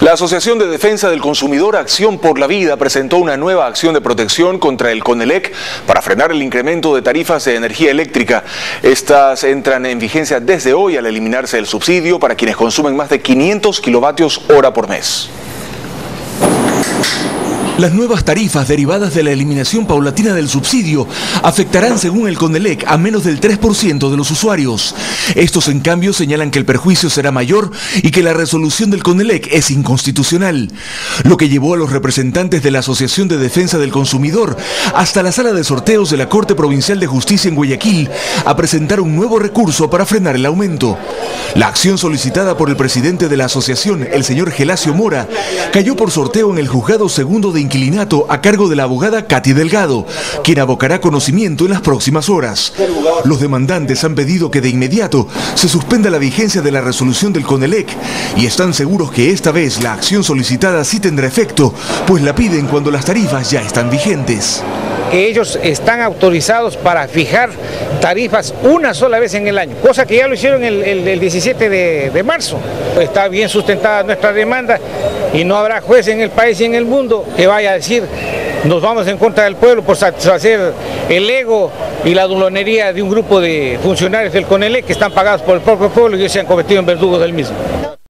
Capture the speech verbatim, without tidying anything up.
La Asociación de Defensa del Consumidor Acción por la Vida presentó una nueva acción de protección contra el CONELEC para frenar el incremento de tarifas de energía eléctrica. Estas entran en vigencia desde hoy al eliminarse el subsidio para quienes consumen más de quinientos kilovatios hora por mes. Las nuevas tarifas derivadas de la eliminación paulatina del subsidio afectarán, según el CONELEC, a menos del tres por ciento de los usuarios. Estos, en cambio, señalan que el perjuicio será mayor y que la resolución del CONELEC es inconstitucional, lo que llevó a los representantes de la Asociación de Defensa del Consumidor hasta la sala de sorteos de la Corte Provincial de Justicia en Guayaquil a presentar un nuevo recurso para frenar el aumento. La acción solicitada por el presidente de la asociación, el señor Gelacio Mora, cayó por sorteo en el juzgado segundo de inquilinato a cargo de la abogada Katy Delgado, quien abocará conocimiento en las próximas horas. Los demandantes han pedido que de inmediato se suspenda la vigencia de la resolución del CONELEC y están seguros que esta vez la acción solicitada sí tendrá efecto, pues la piden cuando las tarifas ya están vigentes. Que ellos están autorizados para fijar tarifas una sola vez en el año, cosa que ya lo hicieron el, el, el diecisiete de marzo. Está bien sustentada nuestra demanda y no habrá juez en el país y en el mundo que vaya a decir nos vamos en contra del pueblo por satisfacer el ego y la dulonería de un grupo de funcionarios del CONELEC que están pagados por el propio pueblo y ellos se han convertido en verdugos del mismo.